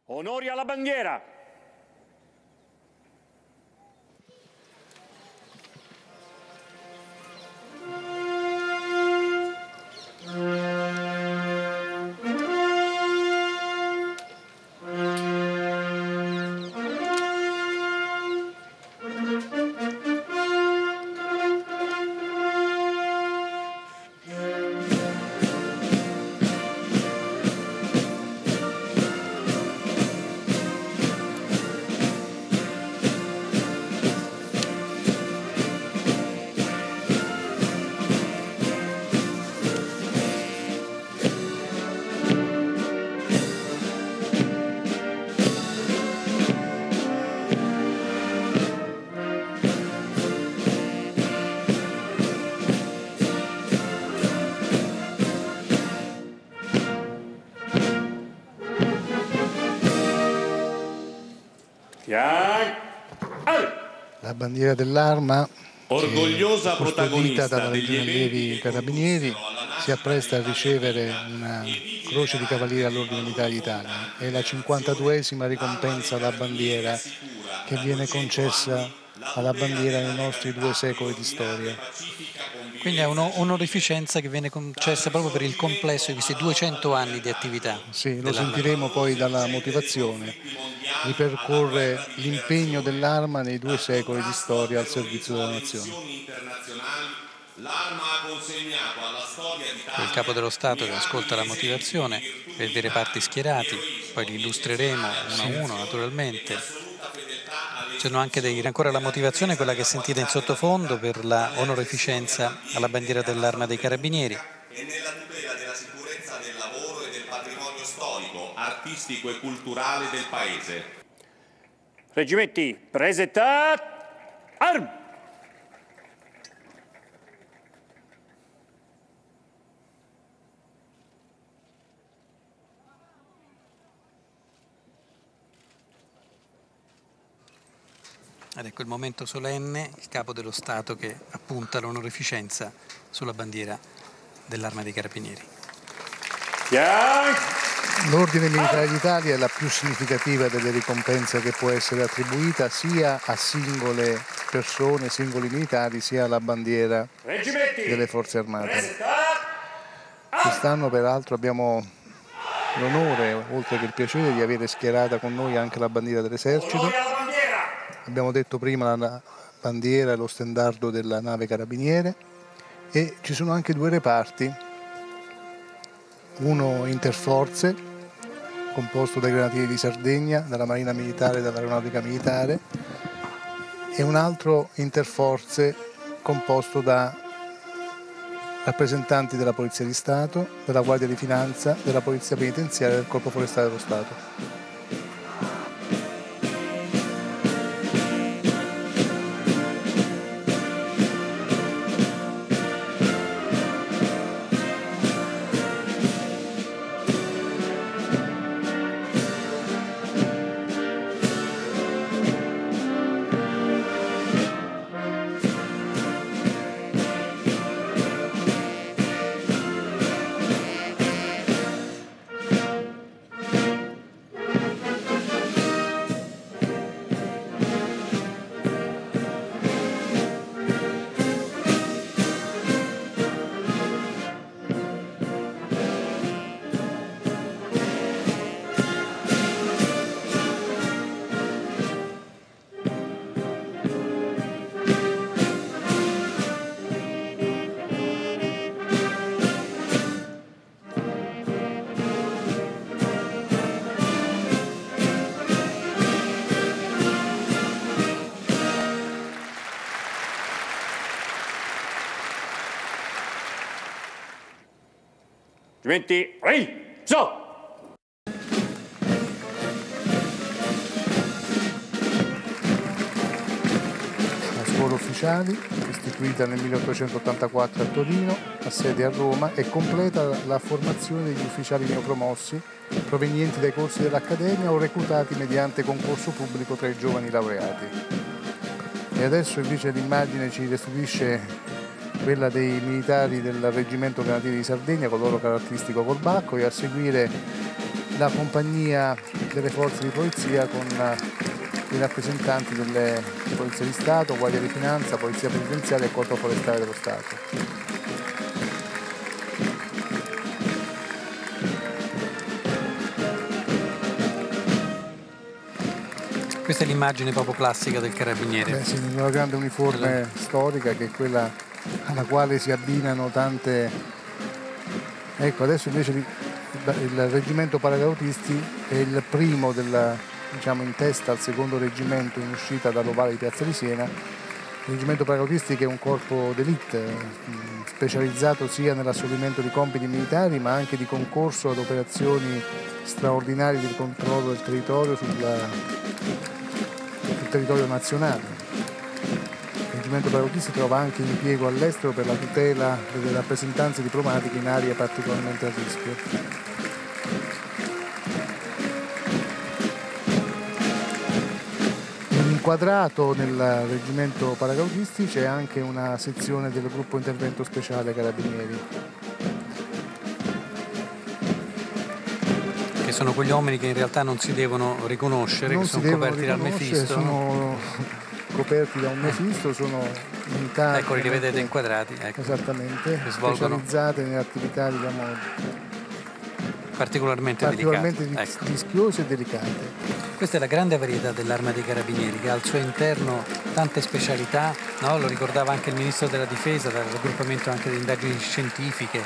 Onori alla bandiera! La bandiera dell'Arma, orgogliosa custodita protagonista dalla degli Legione Allievi eventi Carabinieri, si appresta a ricevere una croce di cavaliere all'Ordine Militare d'Italia. È la 52esima ricompensa alla bandiera che viene concessa alla bandiera nei nostri 2 secoli di storia. Quindi è un'onorificenza che viene concessa proprio per il complesso di questi 200 anni di attività. Sì, lo sentiremo poi dalla motivazione. Ripercorre l'impegno dell'Arma nei 2 secoli di storia al servizio della nazione. L'Arma ha consegnato alla storia d'Italia Il Capo dello Stato che ascolta la motivazione per i reparti schierati, poi li illustreremo uno a uno naturalmente. C'erano anche ancora la motivazione, quella che sentite in sottofondo, per la onorificenza alla bandiera dell'Arma dei Carabinieri. E nella tutela della sicurezza del lavoro e del patrimonio storico, artistico e culturale del Paese. Reggimenti, presentat arm! Ed ecco il momento solenne, il Capo dello Stato che appunta l'onorificenza sulla bandiera dell'Arma dei Carabinieri. L'Ordine Militare d'Italia è la più significativa delle ricompense che può essere attribuita sia a singole persone, singoli militari, sia alla bandiera delle Forze Armate. Quest'anno peraltro abbiamo l'onore, oltre che il piacere, di avere schierata con noi anche la bandiera dell'Esercito. Abbiamo detto prima la bandiera e lo stendardo della nave Carabiniere, e ci sono anche 2 reparti, uno interforze composto dai Granatieri di Sardegna, dalla Marina Militare e dall'Aeronautica Militare, e un altro interforze composto da rappresentanti della Polizia di Stato, della Guardia di Finanza, della Polizia Penitenziaria e del Corpo Forestale dello Stato. Reggimenti, riso! La scuola ufficiali, istituita nel 1884 a Torino, ha sede a Roma, e completa la formazione degli ufficiali neopromossi provenienti dai corsi dell'Accademia o reclutati mediante concorso pubblico tra i giovani laureati. E adesso invece l'immagine ci restituisce quella dei militari del Reggimento Granatieri di Sardegna con il loro caratteristico colbacco, e a seguire la compagnia delle forze di polizia con i rappresentanti delle Polizia di Stato, Guardia di Finanza, Polizia Penitenziaria e Corpo Forestale dello Stato. Questa è l'immagine proprio classica del carabiniere. Sì, una grande uniforme storica che è quella alla quale si abbinano tante. Ecco, adesso invece il reggimento paracadutisti è il primo in testa al secondo reggimento in uscita dall'Ovale di Piazza di Siena. Il reggimento paracadutisti che è un corpo d'élite specializzato sia nell'assolvimento di compiti militari ma anche di concorso ad operazioni straordinarie di controllo del territorio sul territorio nazionale. Il reggimento paracadutisti trova anche impiego all'estero per la tutela delle rappresentanze diplomatiche in aree particolarmente a rischio. Inquadrato nel reggimento paracadutisti c'è anche una sezione del gruppo intervento speciale Carabinieri. Che sono quegli uomini che in realtà non si devono riconoscere, che sono coperti dal Mefisto. Sono coperti da un Mefisto, sono unità. Eccoli, li vedete inquadrati. Ecco. Esattamente, specializzate nelle attività particolarmente rischiose e delicate. Questa è la grande varietà dell'Arma dei Carabinieri, che ha al suo interno tante specialità, no? Lo ricordava anche il Ministro della Difesa, dal raggruppamento anche di indagini scientifiche,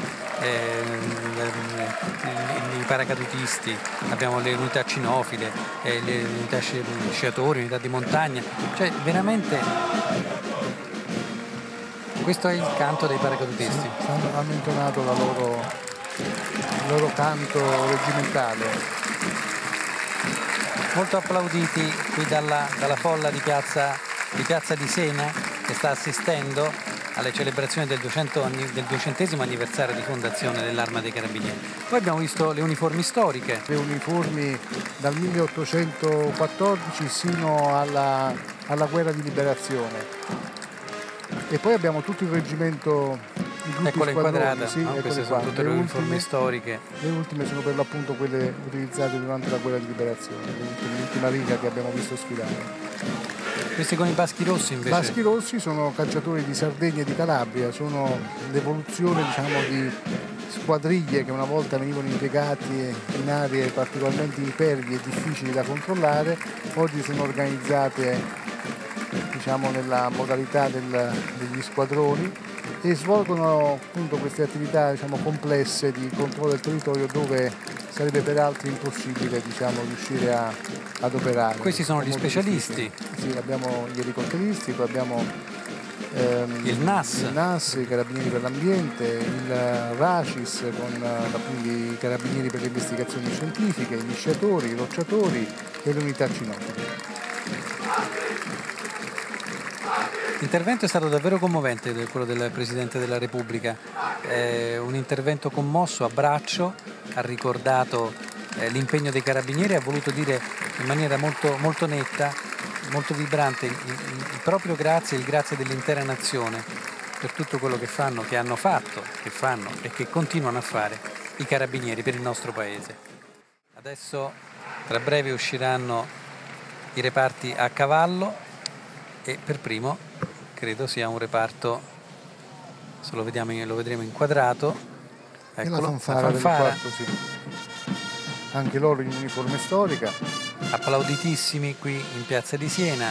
i paracadutisti, abbiamo le unità cinofile, le unità sciatori, unità di montagna, cioè veramente questo è il canto dei paracadutisti. Sì, hanno intonato il loro canto reggimentale. Molto applauditi qui dalla folla di piazza di Siena, che sta assistendo alle celebrazioni del 200° anniversario di fondazione dell'Arma dei Carabinieri. Poi abbiamo visto le uniformi storiche. Le uniformi dal 1814 sino alla guerra di liberazione. E poi abbiamo tutto il reggimento, i gruppi Eccole inquadrate, sì, no? Queste sono tutte le uniformi storiche. Le ultime sono per l'appunto quelle utilizzate durante la guerra di liberazione, l'ultima riga che abbiamo visto sfilare. Questi con i baschi rossi invece? I baschi rossi sono cacciatori di Sardegna e di Calabria, sono l'evoluzione di squadriglie che una volta venivano impiegati in aree particolarmente impervie e difficili da controllare, oggi sono organizzate nella modalità degli squadroni e svolgono appunto queste attività complesse di controllo del territorio dove sarebbe peraltro impossibile riuscire ad operare. Questi sono gli specialisti. Sì, abbiamo gli elicotteristi, poi abbiamo il NAS, i carabinieri per l'ambiente, il RACIS con i carabinieri per le investigazioni scientifiche, gli sciatori, i rocciatori e le unità cinofile. L'intervento è stato davvero commovente, quello del Presidente della Repubblica, un intervento commosso, a braccio, ha ricordato l'impegno dei Carabinieri, ha voluto dire in maniera molto, molto netta, molto vibrante il proprio grazie, il grazie dell'intera nazione per tutto quello che fanno, che hanno fatto, che fanno e che continuano a fare i Carabinieri per il nostro Paese. Adesso tra breve usciranno i reparti a cavallo e per primo credo sia un reparto, se lo vedremo inquadrato, ecco la fanfara del quarto, sì. Anche loro in uniforme storica, applauditissimi qui in piazza di Siena.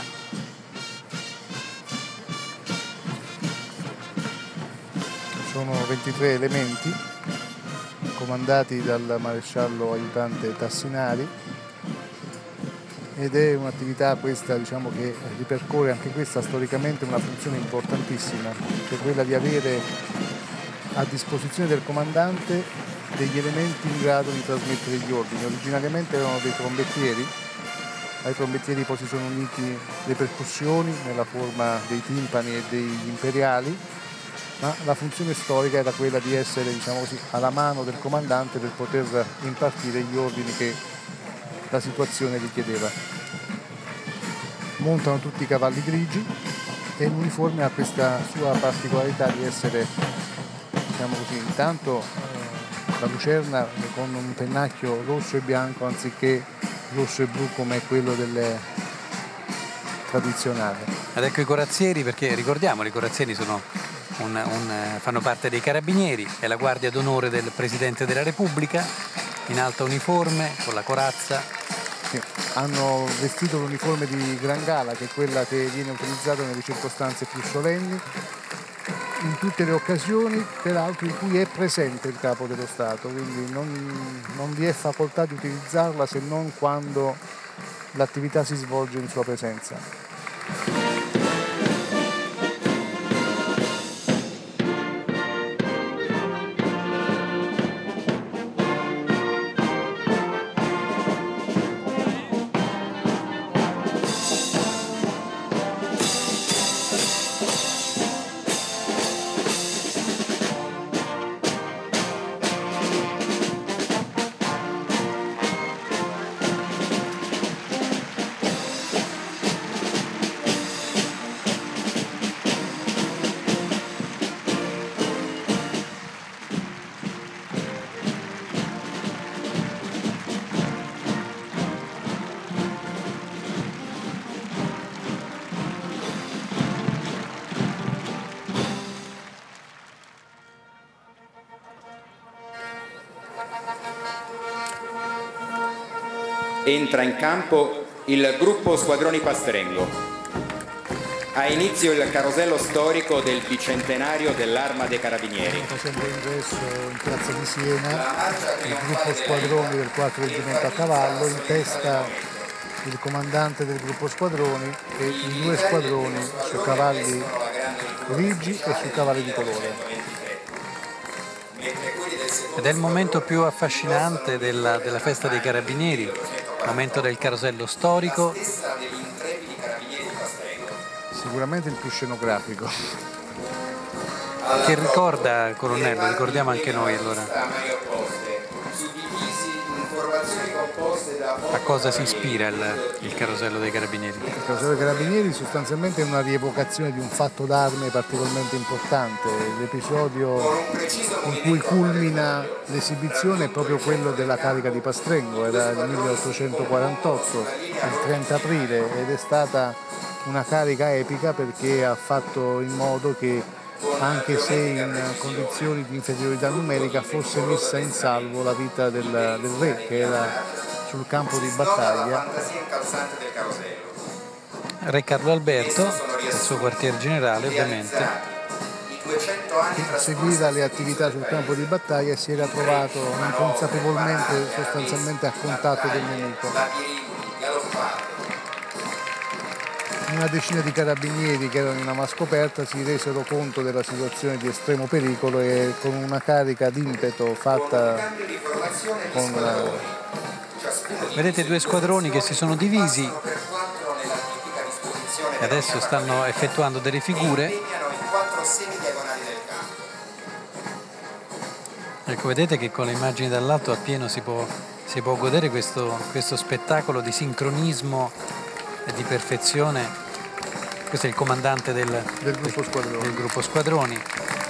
Sono 23 elementi comandati dal maresciallo aiutante Tassinari ed è un'attività questa che ripercorre anche questa storicamente una funzione importantissima, cioè quella di avere a disposizione del comandante degli elementi in grado di trasmettere gli ordini. Originariamente erano dei trombettieri, ai trombettieri poi si sono uniti le percussioni nella forma dei timpani e degli imperiali, ma la funzione storica era quella di essere alla mano del comandante per poter impartire gli ordini che la situazione richiedeva. Montano tutti i cavalli grigi e l'uniforme ha questa sua particolarità di essere intanto la lucerna con un pennacchio rosso e bianco anziché rosso e blu come quello del tradizionale. Ed ecco i corazzieri, perché ricordiamoli, i corazzieri sono fanno parte dei carabinieri, è la guardia d'onore del Presidente della Repubblica, in alta uniforme, con la corazza. Sì, hanno vestito l'uniforme di Gran Gala, che è quella che viene utilizzata nelle circostanze più solenni, in tutte le occasioni, peraltro in cui è presente il Capo dello Stato, quindi non vi è facoltà di utilizzarla se non quando l'attività si svolge in sua presenza. Entra in campo il gruppo Squadroni Pastrengo. Ha inizio il carosello storico del bicentenario dell'Arma dei Carabinieri. Facendo ingresso in piazza di Siena il gruppo Squadroni del 4 Reggimento a cavallo, in testa il comandante del gruppo Squadroni e i due squadroni su cavalli grigi e su cavalli di colore. Ed è il momento più affascinante della festa dei Carabinieri, momento del carosello storico. Sicuramente il più scenografico. Che ricorda, colonnello, ricordiamo anche noi allora. A cosa si ispira il carosello dei Carabinieri? Il carosello dei Carabinieri sostanzialmente è una rievocazione di un fatto d'arme particolarmente importante. L'episodio in cui culmina l'esibizione è proprio quello della carica di Pastrengo, era il 1848, il 30 aprile, ed è stata una carica epica perché ha fatto in modo che, anche se in condizioni di inferiorità numerica, fosse messa in salvo la vita del re, che era sul campo di battaglia. Re Carlo Alberto, il suo quartier generale ovviamente, seguiva le attività sul campo di battaglia e si era trovato inconsapevolmente sostanzialmente a contatto del nemico. Una decina di carabinieri che erano in una scoperta si resero conto della situazione di estremo pericolo e con una carica d'impeto fatta con... Vedete due squadroni che si sono divisi e adesso stanno effettuando delle figure. Ecco, vedete che con le immagini dall'alto appieno si può godere questo spettacolo di sincronismo e di perfezione. Questo è il comandante del gruppo Squadroni.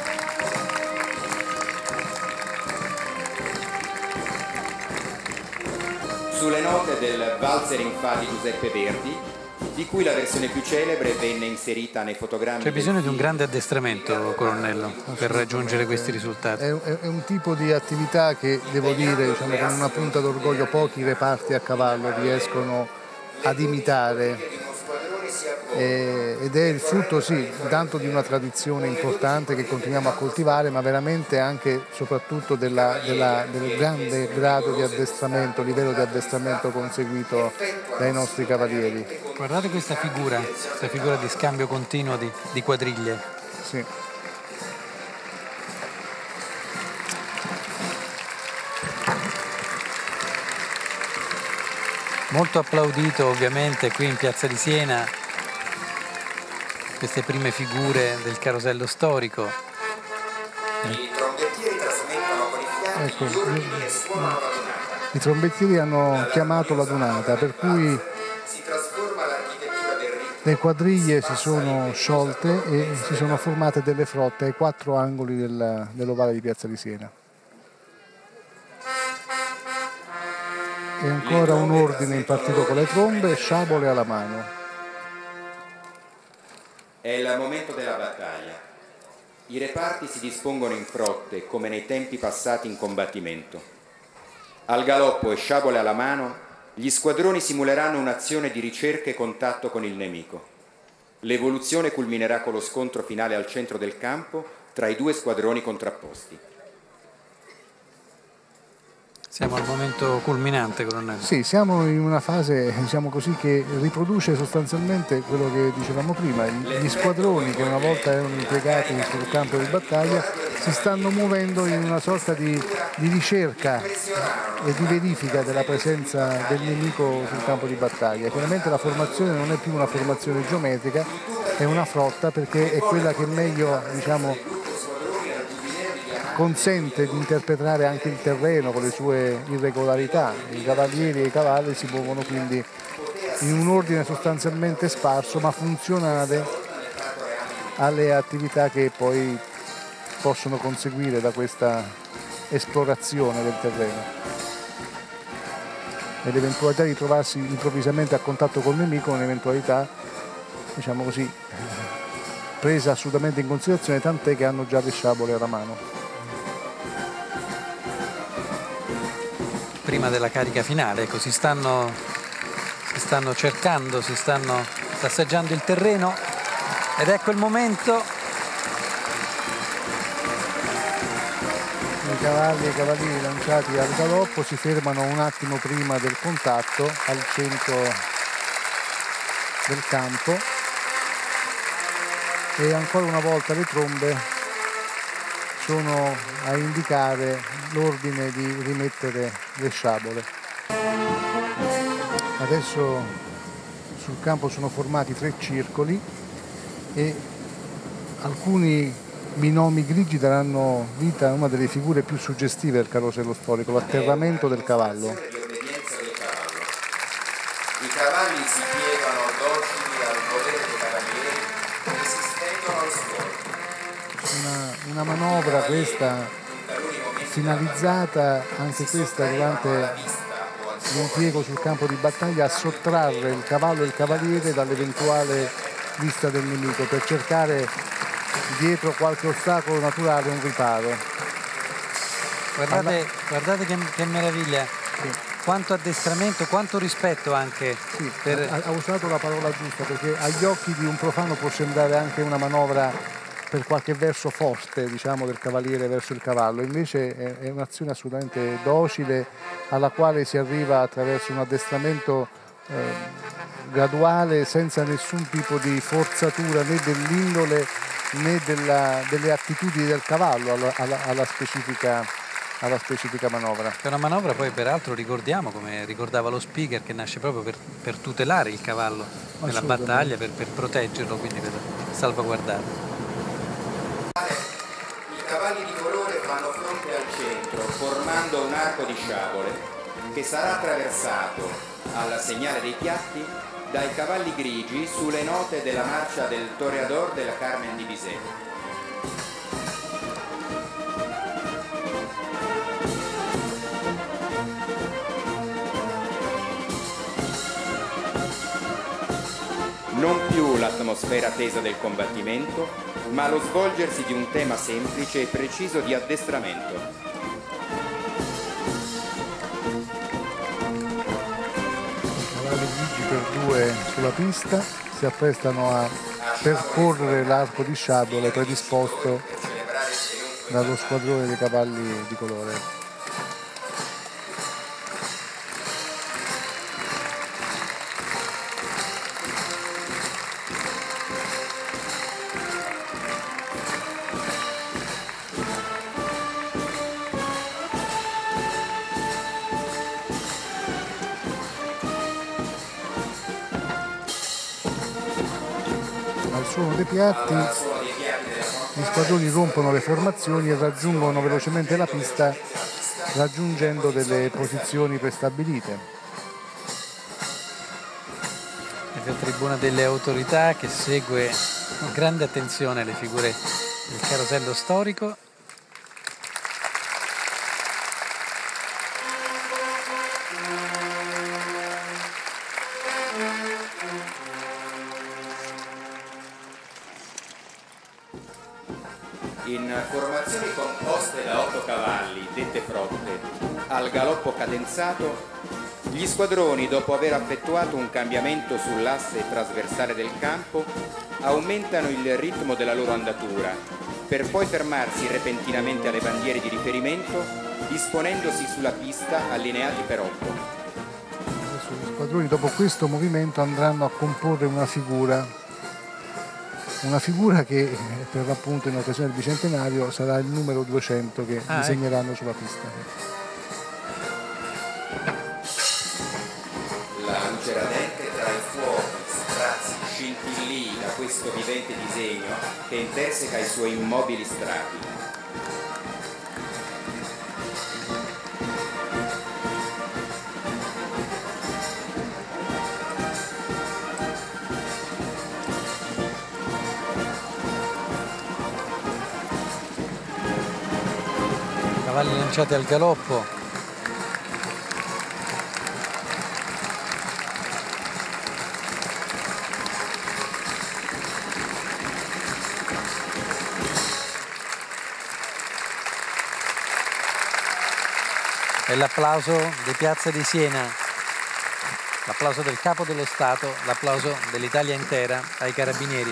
Sulle note del valzer in fa di Giuseppe Verdi, di cui la versione più celebre venne inserita nei fotogrammi. C'è bisogno di un grande addestramento, colonnello, per raggiungere questi risultati. È un tipo di attività che, devo dire, diciamo, con una punta d'orgoglio pochi reparti a cavallo riescono ad imitare, ed è il frutto, sì, tanto di una tradizione importante che continuiamo a coltivare, ma veramente anche soprattutto del grande grado di addestramento, livello di addestramento conseguito dai nostri cavalieri. Guardate questa figura di scambio continuo di quadriglie. Sì. Molto applaudito ovviamente qui in piazza di Siena queste prime figure del carosello storico. I trombettieri trasmettono con i fianchi gli urli e suonano la donata. I trombettieri hanno chiamato la donata, per cui si trasforma l'architettura del rito. le quadriglie si sono sciolte e si sono formate delle frotte ai quattro angoli dell'ovale di piazza di Siena. E ancora un ordine impartito con le trombe, sciabole alla mano. È il momento della battaglia. I reparti si dispongono in frotte come nei tempi passati in combattimento. Al galoppo e sciabole alla mano, gli squadroni simuleranno un'azione di ricerca e contatto con il nemico. L'evoluzione culminerà con lo scontro finale al centro del campo tra i due squadroni contrapposti. Siamo al momento culminante, colonnello. Sì, siamo in una fase, diciamo così, che riproduce sostanzialmente quello che dicevamo prima. Gli squadroni che una volta erano impiegati sul campo di battaglia si stanno muovendo in una sorta di ricerca e di verifica della presenza del nemico sul campo di battaglia. Chiaramente la formazione non è più una formazione geometrica, è una frotta, perché è quella che meglio, diciamo, consente di interpretare anche il terreno con le sue irregolarità. I cavalieri e i cavalli si muovono quindi in un ordine sostanzialmente sparso, ma funzionale alle attività che poi possono conseguire da questa esplorazione del terreno. E l'eventualità di trovarsi improvvisamente a contatto col nemico è un'eventualità, diciamo così, presa assolutamente in considerazione, tant'è che hanno già le sciabole alla mano. Prima della carica finale, ecco, si stanno cercando, si stanno assaggiando il terreno, ed ecco il momento. I cavalli e i cavalieri lanciati al galoppo si fermano un attimo prima del contatto al centro del campo, e ancora una volta le trombe sono a indicare l'ordine di rimettere le sciabole. Adesso sul campo sono formati 3 circoli e alcuni binomi grigi daranno vita a una delle figure più suggestive del carosello storico, l'atterramento del cavallo. I cavalli si piegano docili al volere dei cavalieri e si stendono al suolo. Una manovra questa finalizzata, anche questa durante l'impiego sul campo di battaglia, a sottrarre il cavallo e il cavaliere dall'eventuale vista del nemico, per cercare dietro qualche ostacolo naturale un riparo. Guardate che meraviglia, sì. Quanto addestramento, quanto rispetto anche. Sì, ha usato la parola giusta, perché agli occhi di un profano può sembrare anche una manovra per qualche verso forte, diciamo, del cavaliere verso il cavallo. Invece è un'azione assolutamente docile, alla quale si arriva attraverso un addestramento graduale, senza nessun tipo di forzatura né dell'indole né delle attitudini del cavallo alla specifica manovra. È una manovra, poi peraltro ricordiamo, come ricordava lo speaker, che nasce proprio per tutelare il cavallo nella battaglia, per proteggerlo, quindi per salvaguardarlo. I cavalli di colore fanno fronte al centro, formando un arco di sciabole che sarà attraversato, al segnale dei piatti, dai cavalli grigi sulle note della marcia del Toreador della Carmen di Bizet. Non più l'atmosfera tesa del combattimento, ma lo svolgersi di un tema semplice e preciso di addestramento. Cavalli grigi per 2 sulla pista si apprestano a percorrere l'arco di sciabole predisposto dallo squadrone dei cavalli di colore. Suono dei piatti, gli squadroni rompono le formazioni e raggiungono velocemente la pista, raggiungendo delle posizioni prestabilite. È la tribuna delle autorità che segue con grande attenzione le figure del carosello storico. In formazioni composte da 8 cavalli, dette frotte, al galoppo cadenzato, gli squadroni, dopo aver effettuato un cambiamento sull'asse trasversale del campo, aumentano il ritmo della loro andatura, per poi fermarsi repentinamente alle bandiere di riferimento, disponendosi sulla pista allineati per 8. Adesso gli squadroni dopo questo movimento andranno a comporre una figura che per l'appunto in occasione del bicentenario sarà il numero 200 che disegneranno sulla pista. La luce radente tra i fuochi, sprazzi, scintillii da questo vivente disegno che interseca i suoi immobili strati. Cavalli lanciati al galoppo. E l'applauso di Piazza di Siena, l'applauso del Capo dello Stato, l'applauso dell'Italia intera ai Carabinieri.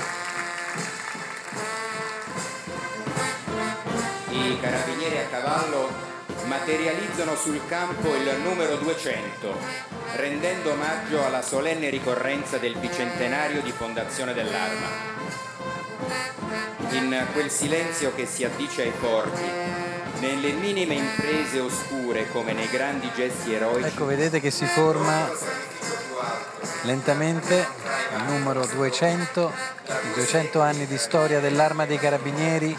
I Carabinieri a cavallo materializzano sul campo il numero 200, rendendo omaggio alla solenne ricorrenza del bicentenario di fondazione dell'Arma. In quel silenzio che si addice ai forti, nelle minime imprese oscure come nei grandi gesti eroici. Ecco, vedete che si forma lentamente il numero 200, i 200 anni di storia dell'Arma dei Carabinieri.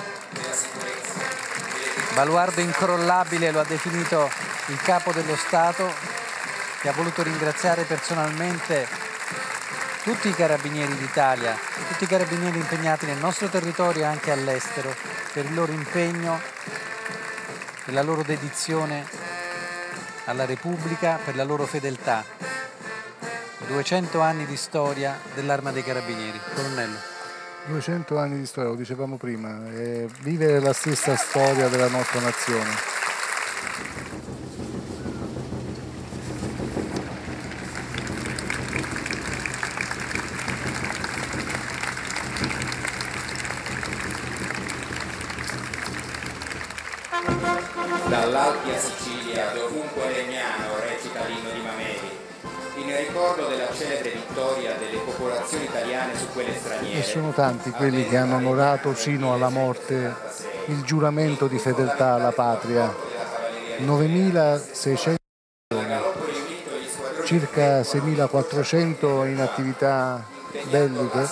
Baluardo incrollabile lo ha definito il Capo dello Stato, che ha voluto ringraziare personalmente tutti i Carabinieri d'Italia, tutti i Carabinieri impegnati nel nostro territorio e anche all'estero, per il loro impegno e la loro dedizione alla Repubblica, per la loro fedeltà. 200 anni di storia dell'Arma dei Carabinieri. Colonnello. 200 anni di storia, lo dicevamo prima, vivere la stessa storia della nostra nazione. Dall'Alpi a Sicilia, dovunque Legnano recita l'inno di Mameli, in ricordo della celebre vittoria delle popolazioni italiane su quelle straniere. E sono tanti quelli che hanno onorato sino alla morte il giuramento di fedeltà alla patria. 9.600 circa 6.400 in attività belliche,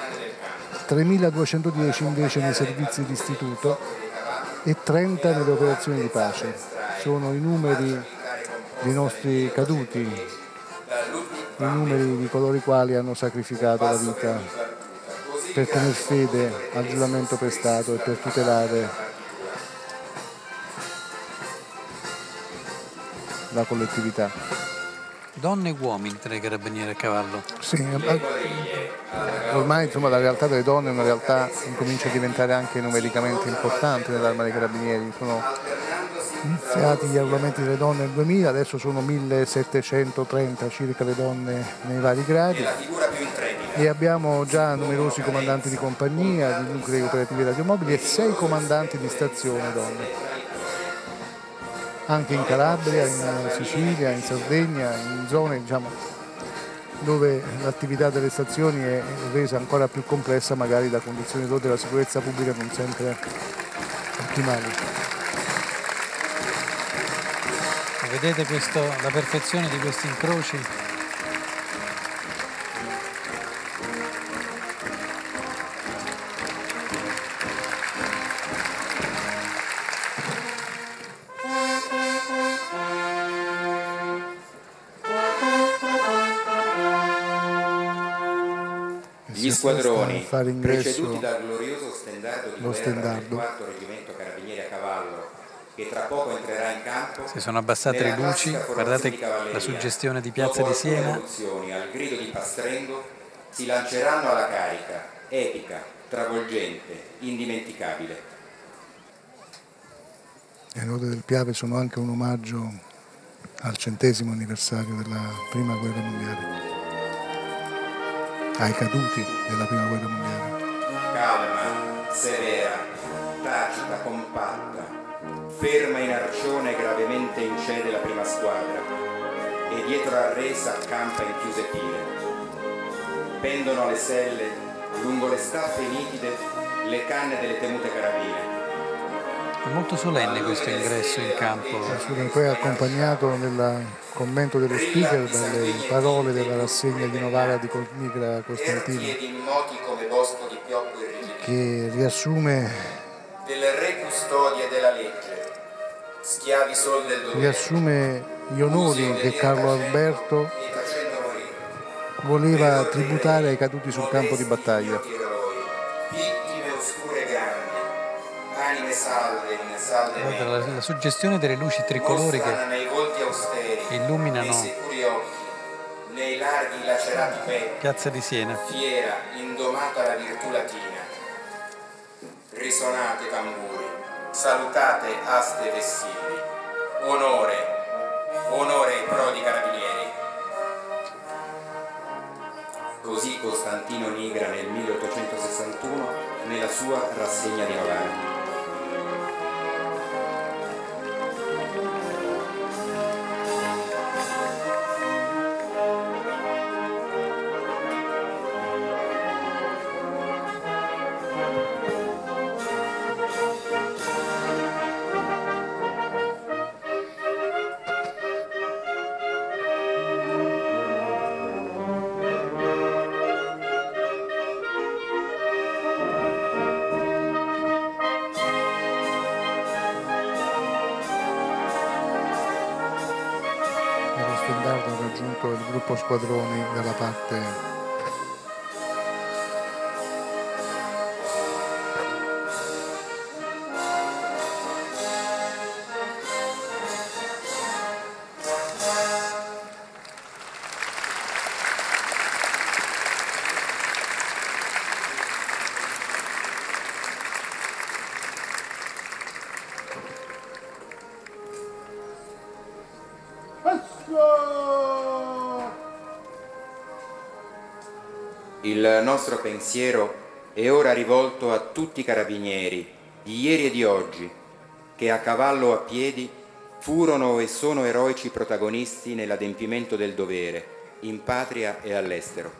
3.210 invece nei servizi di istituto e 30 nelle operazioni di pace. Sono i numeri dei nostri caduti, i numeri di coloro i quali hanno sacrificato la vita per tener fede al giuramento prestato e per tutelare la collettività. Donne e uomini tra i Carabinieri a cavallo. Sì, ormai insomma, la realtà delle donne è una realtà che comincia a diventare anche numericamente importante nell'Arma dei Carabinieri. Sono iniziati gli arruolamenti delle donne nel 2000, adesso sono 1730 circa le donne nei vari gradi e abbiamo già numerosi comandanti di compagnia, di nuclei operativi radiomobili e 6 comandanti di stazione donne. Anche in Calabria, in Sicilia, in Sardegna, in zone dove l'attività delle stazioni è resa ancora più complessa magari da condizioni della sicurezza pubblica non sempre ottimali. Vedete la perfezione di questi incroci? Gli squadroni, preceduti dal glorioso stendardo di guerra del 4° Reggimento Carabinieri a cavallo, che tra poco entrerà in campo. Si sono abbassate le luci, guardate la suggestione di Piazza di Siena. Al grido di Pastrengo si lanceranno alla carica, epica, travolgente, indimenticabile. Le note del Piave sono anche un omaggio al 100° anniversario della Prima Guerra Mondiale, ai caduti della Prima Guerra Mondiale. Calma, severa, tacita, compatta, ferma in arcione gravemente incede la prima squadra e dietro al re s'accampa in chiuse file. Pendono alle selle, lungo le staffe nitide, le canne delle temute carabine. È molto solenne questo ingresso in campo. Poi accompagnato nel commento dello speaker dalle parole della rassegna di Novara di Nicola Costantino, che riassume del re custodia della legge, schiavi sol del dovere, riassume gli onori che Carlo Alberto e facendo morire, voleva tributare ai caduti sul campo di battaglia. vittime oscure grandi, anime salve in salve Guarda, la suggestione delle luci tricolori che nei volti austeri, illuminano nei sicuri occhi, nei larghi lacerati petti, Piazza di Siena. fiera, indomata la virtù latina. Risonate tamburi, salutate aste vestili, onore, onore ai prodi carabinieri. Così Costantino Nigra nel 1861 nella sua rassegna di Novara. Ha raggiunto il gruppo squadroni dalla parte Il nostro pensiero è ora rivolto a tutti i carabinieri di ieri e di oggi che a cavallo o a piedi furono e sono eroici protagonisti nell'adempimento del dovere in patria e all'estero.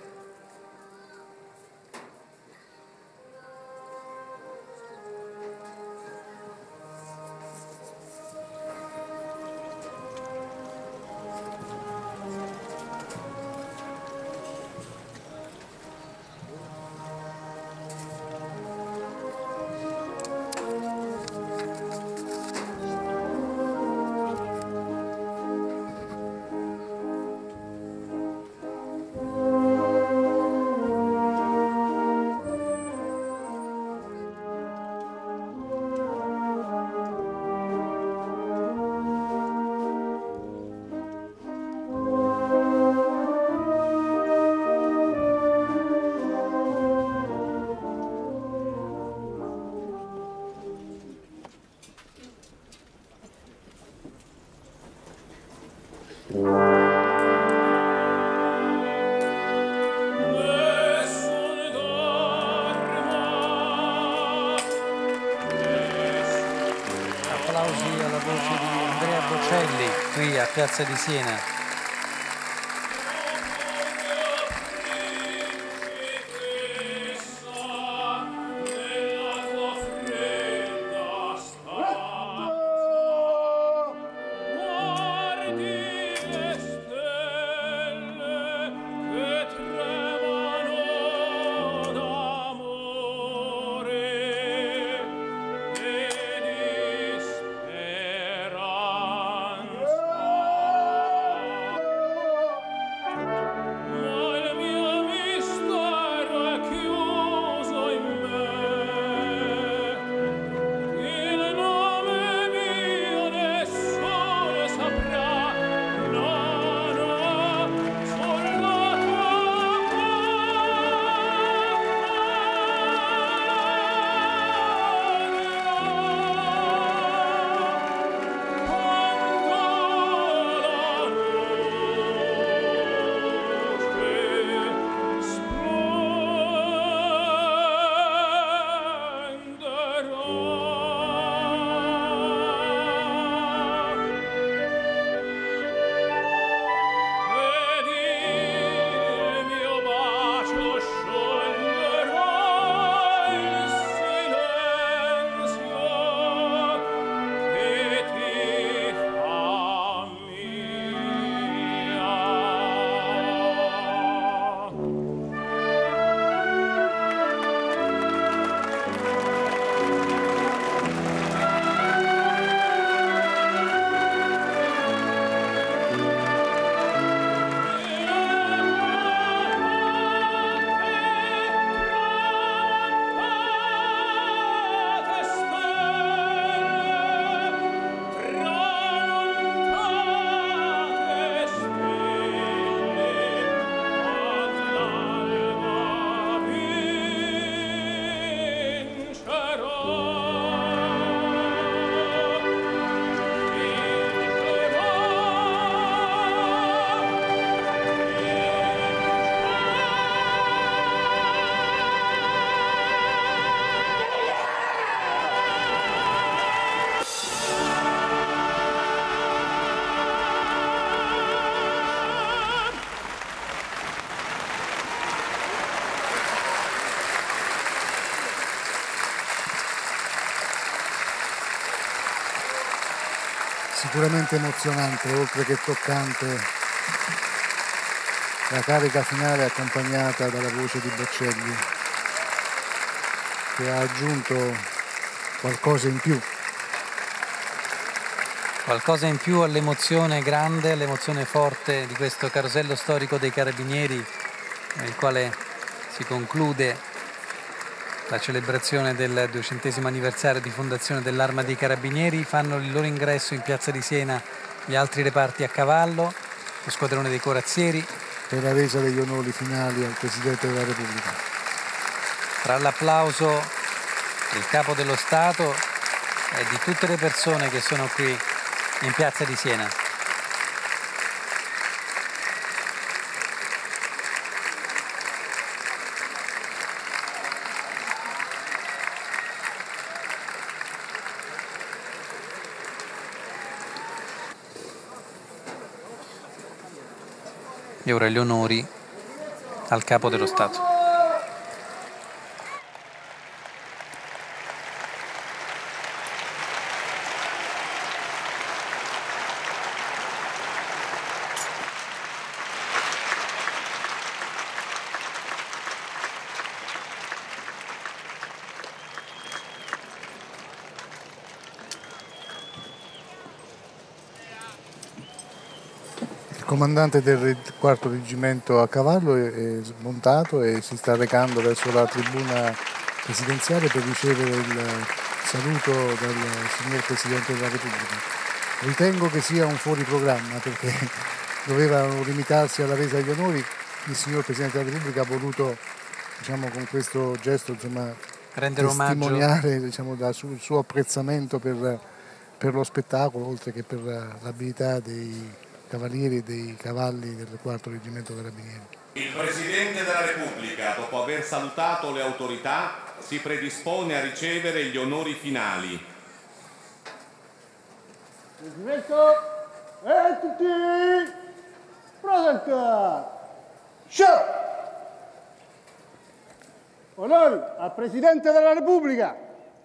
Applausi alla voce di Andrea Bocelli qui a Piazza di Siena. Sicuramente emozionante, oltre che toccante, la carica finale accompagnata dalla voce di Bocelli, che ha aggiunto qualcosa in più. Qualcosa in più all'emozione grande, all'emozione forte di questo carosello storico dei Carabinieri, nel quale si conclude la celebrazione del 200° anniversario di fondazione dell'Arma dei Carabinieri. Fanno il loro ingresso in Piazza di Siena gli altri reparti a cavallo, lo squadrone dei corazzieri. Per la resa degli onori finali al Presidente della Repubblica. Tra l'applauso del Capo dello Stato e di tutte le persone che sono qui in Piazza di Siena. E ora gli onori al Capo dello Stato. Il comandante del 4° reggimento a cavallo è smontato e si sta recando verso la tribuna presidenziale per ricevere il saluto dal signor Presidente della Repubblica. Ritengo che sia un fuori programma perché dovevano limitarsi alla resa degli onori. Il signor Presidente della Repubblica ha voluto, diciamo, con questo gesto, insomma, rendere testimoniare, omaggio, diciamo, il suo apprezzamento per lo spettacolo, oltre che per l'abilità dei cavalieri e dei cavalli del 4° reggimento Carabinieri. Il Presidente della Repubblica, dopo aver salutato le autorità, si predispone a ricevere gli onori finali. Reggimento e tutti presentati. Show! Onori al Presidente della Repubblica.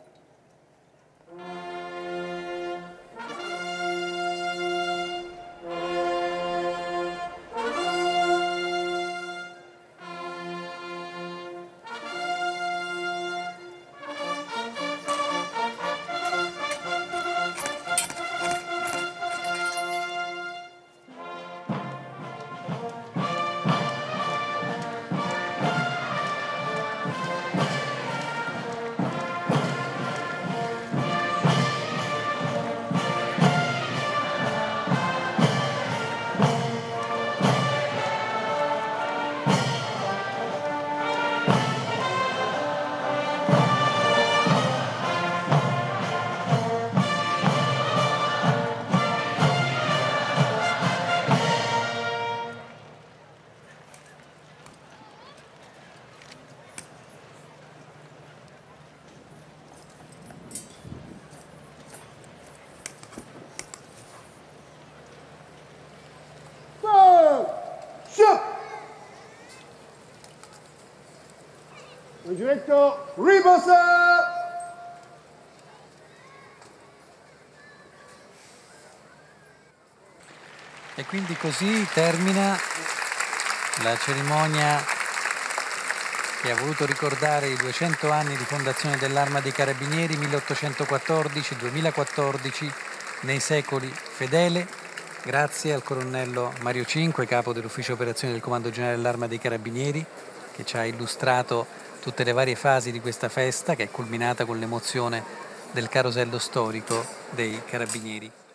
Reggimento riposa! E quindi così termina la cerimonia che ha voluto ricordare i 200 anni di fondazione dell'Arma dei Carabinieri 1814-2014 nei secoli fedele. Grazie al colonnello Mario Cinque, capo dell'ufficio operazioni del Comando Generale dell'Arma dei Carabinieri, che ci ha illustrato tutte le varie fasi di questa festa che è culminata con l'emozione del carosello storico dei Carabinieri.